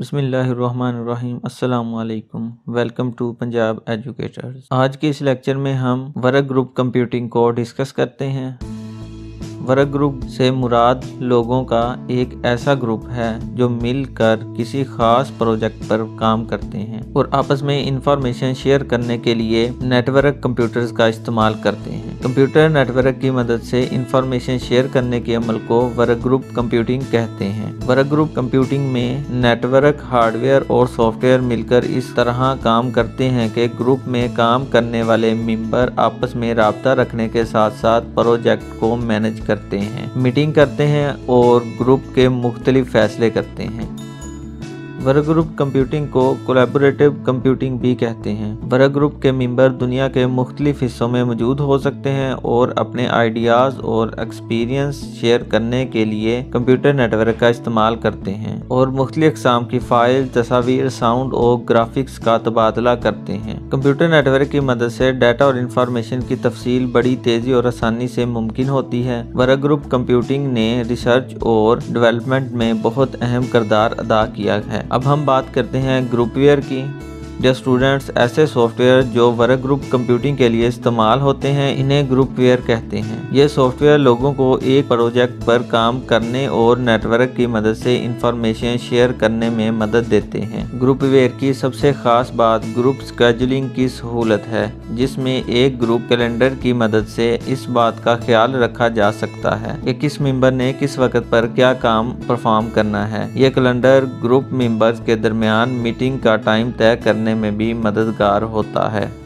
बिस्मिल्लाहिर्रहमानिर्रहीम अस्सलामु अलैकुम। Welcome to Punjab educators. आज के इस लेक्चर में हम वर्क ग्रुप कंप्यूटिंग को डिस्कस करते हैं। वर्क ग्रुप से मुराद लोगों का एक ऐसा ग्रुप है जो मिलकर किसी खास प्रोजेक्ट पर काम करते हैं और आपस में इंफॉर्मेशन शेयर करने के लिए नेटवर्क कंप्यूटर्स का इस्तेमाल करते हैं। कंप्यूटर नेटवर्क की मदद से इंफॉर्मेशन शेयर करने के अमल को वर्क ग्रुप कंप्यूटिंग कहते हैं। वर्क ग्रुप कंप्यूटिंग में नेटवर्क हार्डवेयर और सॉफ्टवेयर मिलकर इस तरह काम करते हैं कि ग्रुप में काम करने वाले मेंबर आपस में राब्ता रखने के साथ साथ प्रोजेक्ट को मैनेज करते हैं, मीटिंग करते हैं और ग्रुप के मुख्तलिफ फैसले करते हैं। वर्क ग्रुप कंप्यूटिंग को कोलैबोरेटिव कंप्यूटिंग भी कहते हैं। वर्क ग्रुप के मेंबर दुनिया के मुख्तलिफ हिस्सों में मौजूद हो सकते हैं और अपने आइडियाज़ और एक्सपीरियंस शेयर करने के लिए कंप्यूटर नेटवर्क का इस्तेमाल करते हैं और मुख्तलिफ अक़साम की फाइल, तस्वीर, साउंड और ग्राफिक्स का तबादला करते हैं। कंप्यूटर नेटवर्क की मदद से डाटा और इंफॉर्मेशन की तफसील बड़ी तेज़ी और आसानी से मुमकिन होती है। वर्क ग्रुप कंप्यूटिंग ने रिसर्च और डेवलपमेंट में बहुत अहम किरदार अदा किया है। अब हम बात करते हैं ग्रुपवेयर की। जो स्टूडेंट्स ऐसे सॉफ्टवेयर जो वर्क ग्रुप कंप्यूटिंग के लिए इस्तेमाल होते हैं, इन्हें ग्रुपवेयर कहते हैं। ये सॉफ्टवेयर लोगों को एक प्रोजेक्ट पर काम करने और नेटवर्क की मदद से इंफॉर्मेशन शेयर करने में मदद देते हैं। ग्रुपवेयर की सबसे खास बात ग्रुप स्केजुलिंग की सहूलत है, जिसमें एक ग्रुप कैलेंडर की मदद से इस बात का ख्याल रखा जा सकता है कि किस मेंबर ने किस वक्त पर क्या काम परफॉर्म करना है। यह कैलेंडर ग्रुप मेंबर्स के दरमियान मीटिंग का टाइम तय करने में भी मददगार होता है।